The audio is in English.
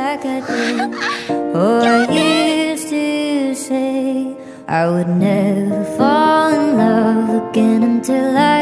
like I did. Oh, I used to say I would never fall in love again until I